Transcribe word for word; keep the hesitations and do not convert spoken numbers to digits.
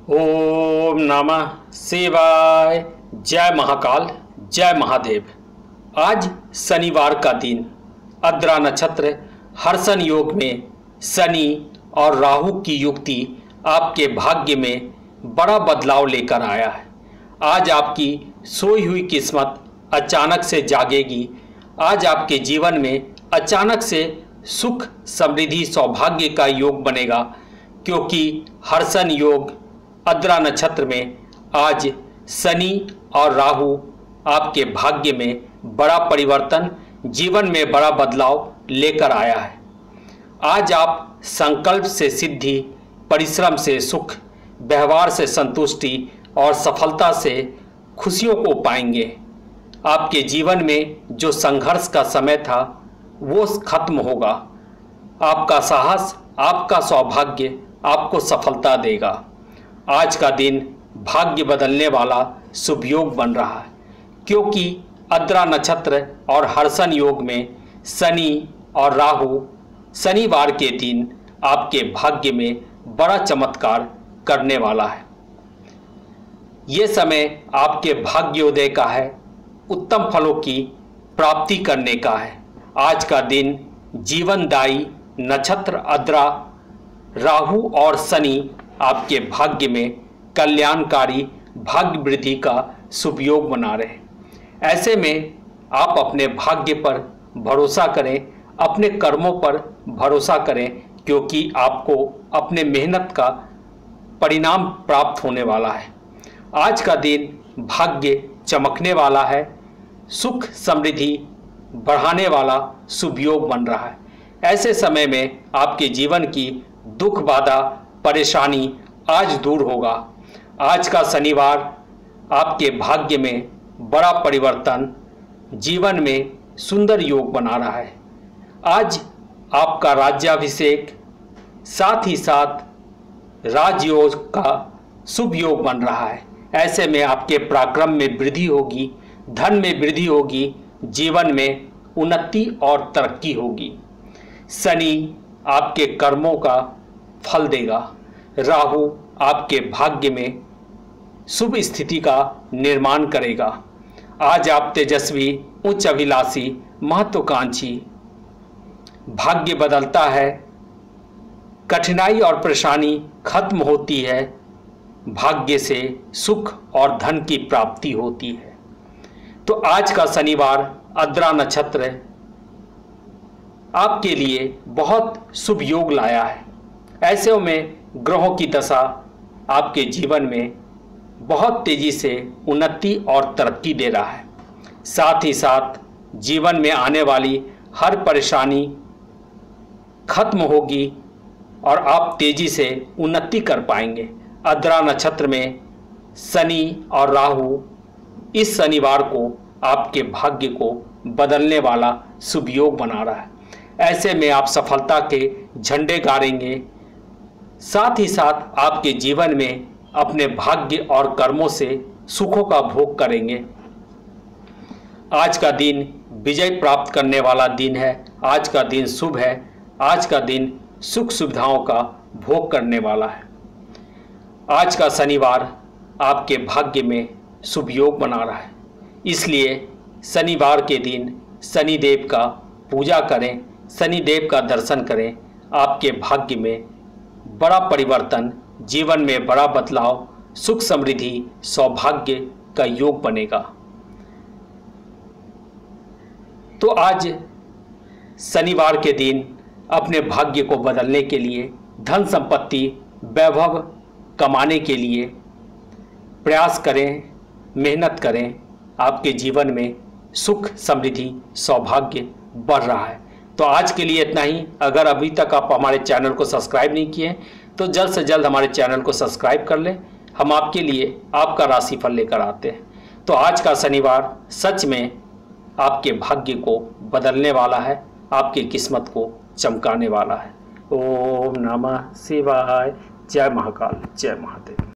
ओम नमः शिवाय। जय महाकाल, जय महादेव। आज शनिवार का दिन, आद्रा नक्षत्र, हर्षण योग में शनि और राहु की युक्ति आपके भाग्य में बड़ा बदलाव लेकर आया है। आज आपकी सोई हुई किस्मत अचानक से जागेगी। आज आपके जीवन में अचानक से सुख, समृद्धि, सौभाग्य का योग बनेगा, क्योंकि हर्षण योग आद्रा नक्षत्र में आज शनि और राहु आपके भाग्य में बड़ा परिवर्तन, जीवन में बड़ा बदलाव लेकर आया है। आज आप संकल्प से सिद्धि, परिश्रम से सुख, व्यवहार से संतुष्टि और सफलता से खुशियों को पाएंगे। आपके जीवन में जो संघर्ष का समय था वो खत्म होगा। आपका साहस, आपका सौभाग्य आपको सफलता देगा। आज का दिन भाग्य बदलने वाला शुभ योग बन रहा है, क्योंकि आद्रा नक्षत्र और हर्षण योग में शनि और राहु शनिवार के दिन आपके भाग्य में बड़ा चमत्कार करने वाला है। ये समय आपके भाग्योदय का है, उत्तम फलों की प्राप्ति करने का है। आज का दिन जीवनदायी नक्षत्र आद्रा, राहु और शनि आपके भाग्य में कल्याणकारी भाग्य वृद्धि का शुभ योग बना रहे हैं। ऐसे में आप अपने भाग्य पर भरोसा करें, अपने कर्मों पर भरोसा करें, क्योंकि आपको अपने मेहनत का परिणाम प्राप्त होने वाला है। आज का दिन भाग्य चमकने वाला है, सुख समृद्धि बढ़ाने वाला शुभ योग बन रहा है। ऐसे समय में आपके जीवन की दुख, बाधा, परेशानी आज दूर होगा। आज का शनिवार आपके भाग्य में बड़ा परिवर्तन, जीवन में सुंदर योग बना रहा है। आज आपका राज्याभिषेक, साथ ही साथ राजयोग का शुभ योग बन रहा है। ऐसे में आपके पराक्रम में वृद्धि होगी, धन में वृद्धि होगी, जीवन में उन्नति और तरक्की होगी। शनि आपके कर्मों का फल देगा, राहु आपके भाग्य में शुभ स्थिति का निर्माण करेगा। आज आप तेजस्वी, उच्च अभिलाषी, महत्वाकांक्षी। भाग्य बदलता है, कठिनाई और परेशानी खत्म होती है, भाग्य से सुख और धन की प्राप्ति होती है। तो आज का शनिवार आद्रा नक्षत्र आपके लिए बहुत शुभ योग लाया है। ऐसे में ग्रहों की दशा आपके जीवन में बहुत तेजी से उन्नति और तरक्की दे रहा है। साथ ही साथ जीवन में आने वाली हर परेशानी खत्म होगी और आप तेजी से उन्नति कर पाएंगे। आद्रा नक्षत्र में शनि और राहु इस शनिवार को आपके भाग्य को बदलने वाला शुभ योग बना रहा है। ऐसे में आप सफलता के झंडे गाड़ेंगे, साथ ही साथ आपके जीवन में अपने भाग्य और कर्मों से सुखों का भोग करेंगे। आज का दिन विजय प्राप्त करने वाला दिन है। आज का दिन शुभ है। आज का दिन सुख सुविधाओं का भोग करने वाला है। आज का शनिवार आपके भाग्य में शुभ योग बना रहा है, इसलिए शनिवार के दिन शनिदेव का पूजा करें, शनिदेव का दर्शन करें। आपके भाग्य में बड़ा परिवर्तन, जीवन में बड़ा बदलाव, सुख समृद्धि, सौभाग्य का योग बनेगा। तो आज शनिवार के दिन अपने भाग्य को बदलने के लिए, धन संपत्ति, वैभव कमाने के लिए प्रयास करें, मेहनत करें। आपके जीवन में सुख, समृद्धि, सौभाग्य बढ़ रहा है। तो आज के लिए इतना ही। अगर अभी तक आप हमारे चैनल को सब्सक्राइब नहीं किए तो जल्द से जल्द हमारे चैनल को सब्सक्राइब कर लें। हम आपके लिए आपका राशिफल लेकर आते हैं। तो आज का शनिवार सच में आपके भाग्य को बदलने वाला है, आपकी किस्मत को चमकाने वाला है। ओम नमः शिवाय। जय महाकाल, जय महादेव।